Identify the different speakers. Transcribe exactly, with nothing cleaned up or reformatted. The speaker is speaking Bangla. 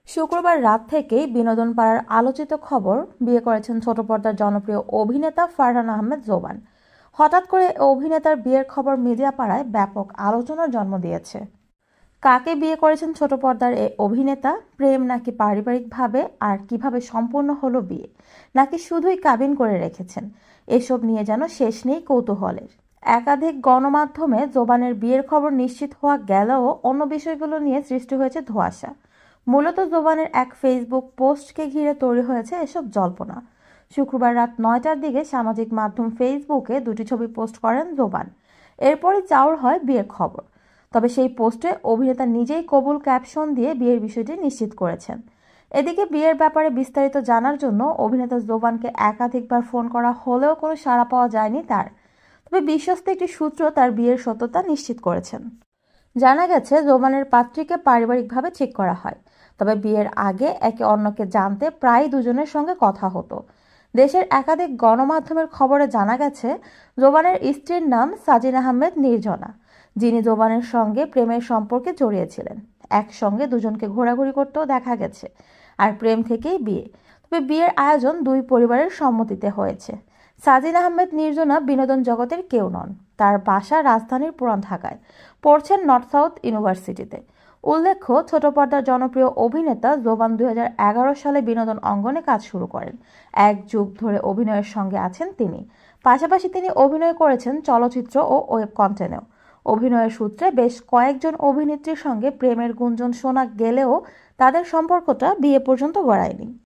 Speaker 1: শুক্রবার রাত থেকেই বিনোদন পাড়ার আলোচিত খবর, বিয়ে করেছেন ছোট পর্দার জনপ্রিয় অভিনেতা ফারহান আহমেদ জোবান। হঠাৎ করে অভিনেতার বিয়ের খবর মিডিয়া পাড়ায় ব্যাপক আলোচনার জন্ম দিয়েছে। কাকে বিয়ে করেছেন ছোট পর্দার এই অভিনেতা? প্রেম নাকি পারিবারিকভাবে? আর কিভাবে সম্পূর্ণ হলো বিয়ে? নাকি শুধুই কাবিন করে রেখেছেন? এসব নিয়ে যেন শেষ নেই কৌতূহলের। একাধিক গণমাধ্যমে জোবানের বিয়ের খবর নিশ্চিত হওয়া গেলেও অন্য বিষয়গুলো নিয়ে সৃষ্টি হয়েছে ধোঁয়াশা। মূলত জোবানের এক ফেসবুক পোস্টকে ঘিরে তৈরি হয়েছে এসব জল্পনা। শুক্রবার রাত নয়টার দিকে সামাজিক মাধ্যম ফেসবুকে দুটি ছবি পোস্ট করেন জোবান। এরপরই চাউর হয় বিয়ের খবর। তবে সেই পোস্টে অভিনেতা নিজেই কবুল ক্যাপশন দিয়ে বিয়ের বিষয়টি নিশ্চিত করেছেন। এদিকে বিয়ের ব্যাপারে বিস্তারিত জানার জন্য অভিনেতা জোবানকে একাধিকবার ফোন করা হলেও কোনো সাড়া পাওয়া যায়নি তার। তবে বিশ্বস্ত একটি সূত্র তার বিয়ের সত্যতা নিশ্চিত করেছেন। জানা গেছে, জোবানের পাত্রীকে পারিবারিকভাবে ঠিক করা হয়। তবে বিয়ের আগে একে অন্যকে জানতে প্রায় দুজনের সঙ্গে কথা হতো। দেশের একাধিক গণমাধ্যমের খবরে জানা গেছে, জোবানের স্ত্রীর নাম সাজিন আহমেদ নির্জনা, যিনি জোবানের সঙ্গে প্রেমের সম্পর্কে জড়িয়েছিলেন। একসঙ্গে দুজনকে ঘোরাঘুরি করতেও দেখা গেছে। আর প্রেম থেকেই বিয়ে। তবে বিয়ের আয়োজন দুই পরিবারের সম্মতিতে হয়েছে। সাজিন আহমেদ নির্জনা বিনোদন জগতের কেউ নন। তার বাসা রাজধানীর পুরান ঢাকায়, পড়ছেন নর্থ সাউথ ইউনিভার্সিটিতে। উল্লেখ্য, ছোট পর্দার জনপ্রিয় অভিনেতা জোবান দুই হাজার এগারো সালে বিনোদন অঙ্গনে কাজ শুরু করেন। এক যুগ ধরে অভিনয়ের সঙ্গে আছেন তিনি। পাশাপাশি তিনি অভিনয় করেছেন চলচ্চিত্র ও ওয়েব কন্টেন্টেও। অভিনয়ের সূত্রে বেশ কয়েকজন অভিনেত্রীর সঙ্গে প্রেমের গুঞ্জন শোনা গেলেও তাদের সম্পর্কটা বিয়ে পর্যন্ত গড়ায়নি।